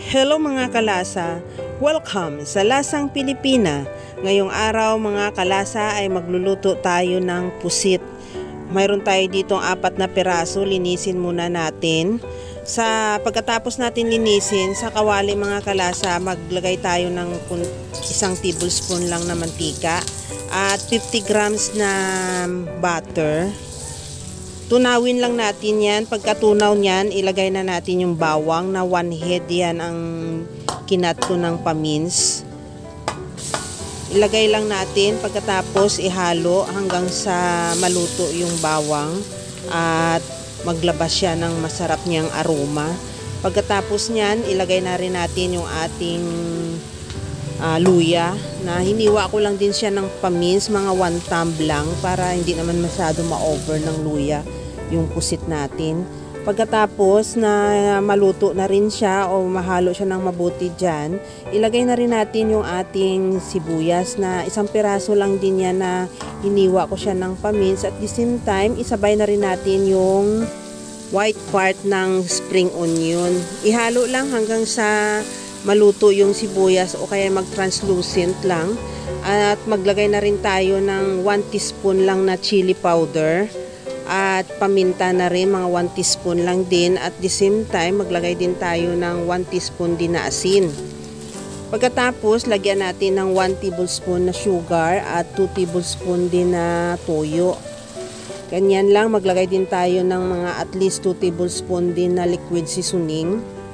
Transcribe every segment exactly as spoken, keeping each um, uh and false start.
Hello mga kalasa! Welcome sa Lasang Pilipina. Ngayong araw mga kalasa ay magluluto tayo ng pusit. Mayroon tayo ditong apat na piraso, linisin muna natin. Sa pagkatapos natin linisin, sa kawali mga kalasa, maglagay tayo ng isang tablespoon lang na mantika at fifty grams na butter. Tunawin lang natin yan. Pagkatunaw niyan, ilagay na natin yung bawang na one head. Yan ang kinat ko ng pamins. Ilagay lang natin. Pagkatapos ihalo hanggang sa maluto yung bawang. At maglabas siya ng masarap niyang aroma. Pagkatapos niyan, ilagay na rin natin yung ating uh, luya. Na hiniwa ko lang din siya ng pamins. Mga one thumb lang. Para hindi naman masyado ma-over ng luya yung pusit natin. Pagkatapos na maluto na rin siya o mahalo siya ng mabuti dyan, ilagay na rin natin yung ating sibuyas na isang piraso lang din yan na hiniwa ko siya ng pamins. At the same time, isabay na rin natin yung white part ng spring onion. Ihalo lang hanggang sa maluto yung sibuyas o kaya mag-translucent lang. At maglagay na rin tayo ng one teaspoon lang na chili powder. At paminta na rin, mga one teaspoon lang din. At the same time, maglagay din tayo ng one teaspoon din na asin. Pagkatapos, lagyan natin ng one tablespoon na sugar at two tablespoon din na toyo. Ganyan lang, maglagay din tayo ng mga at least two tablespoon din na liquid seasoning.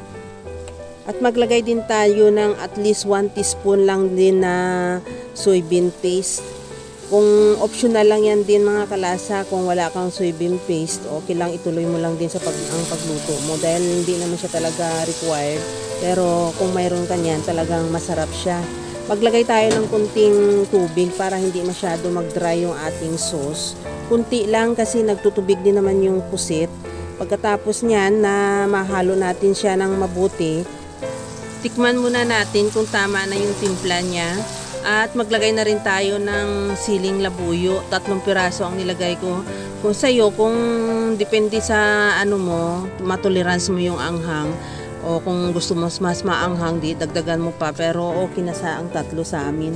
At maglagay din tayo ng at least one teaspoon lang din na soybean paste. Kung optional lang yan din mga kalasa, kung wala kang soybean paste, okay lang, ituloy mo lang din sa pag ang pagluto mo dahil hindi naman siya talaga required. Pero kung mayroon ka niyan, talagang masarap siya. Maglagay tayo ng kunting tubig para hindi masyado mag-dry yung ating sauce. Kunti lang kasi nagtutubig din naman yung pusit. Pagkatapos niyan na mahalo natin siya ng mabuti, tikman muna natin kung tama na yung timpla niya. At maglagay na rin tayo ng siling labuyo. Tatlong piraso ang nilagay ko. Kung sa'yo, kung depende sa ano mo, matolerance mo yung anghang. O kung gusto mo mas maanghang, di dagdagan mo pa. Pero okay na sa ang tatlo sa amin.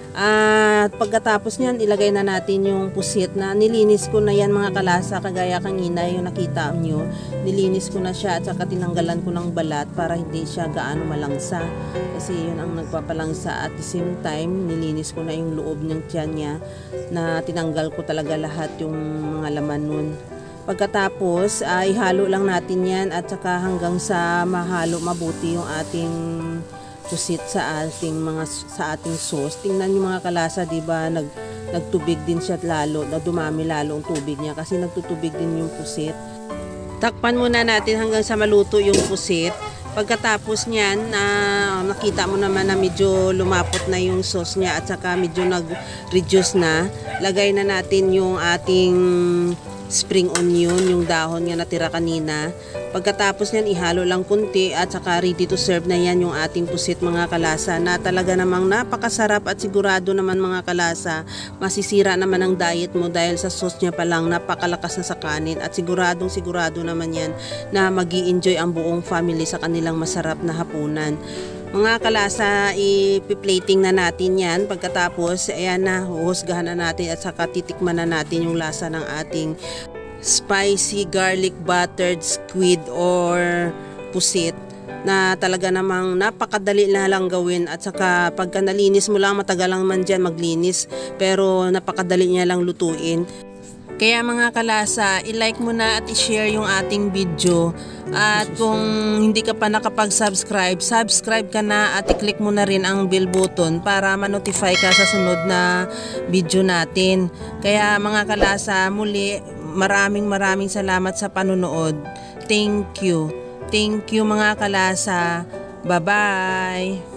At pagkatapos niyan, ilagay na natin yung pusit na nilinis ko na yan mga kalasa. Kagaya kanina yung nakita nyo. Nilinis ko na siya at saka tinanggalan ko ng balat para hindi siya gaano malangsa. Kasi yun ang nagpapalangsa. At the same time, nilinis ko na yung loob ng tiyan niya na tinanggal ko talaga lahat yung mga laman nun. Pagkatapos, ay uh, ihalo lang natin yan at saka hanggang sa mahalo mabuti yung ating pusit sa ating mga sa ating sauce. Tingnan niyo mga kalasa, 'di ba? Nag nagtubig din siya lalo, na dumami lalo ang tubig niya kasi nagtutubig din yung pusit. Takpan muna natin hanggang sa maluto yung pusit. Pagkatapos niyan, uh, nakita mo naman na medyo lumapot na yung sauce niya at saka medyo nag-reduce na. Lagay na natin yung ating spring onion, yung dahon nga natira kanina. Pagkatapos niyan, ihalo lang kunti at saka ready to serve na yan yung ating pusit mga kalasa na talaga namang napakasarap at sigurado naman mga kalasa, masisira naman ang diet mo dahil sa sauce niya pa lang napakalakas na sa kanin at siguradong sigurado naman yan na magi-enjoy ang buong family sa kanilang masarap na hapunan. Mga kalasa, ipi-plating na natin yan. Pagkatapos, ayan na, huhusgahan na natin at saka titikman na natin yung lasa ng ating spicy garlic buttered squid or pusit na talaga namang napakadali na lang gawin at saka pagka nalinis mo lang, matagal lang man dyan maglinis pero napakadali niya lang lutuin. Kaya mga kalasa, i-like mo na at i-share yung ating video. At kung hindi ka pa nakapag-subscribe, subscribe ka na at i-click mo na rin ang bell button para ma-notify ka sa sunod na video natin. Kaya mga kalasa, muli, maraming maraming salamat sa panunood. Thank you. Thank you mga kalasa. Bye-bye.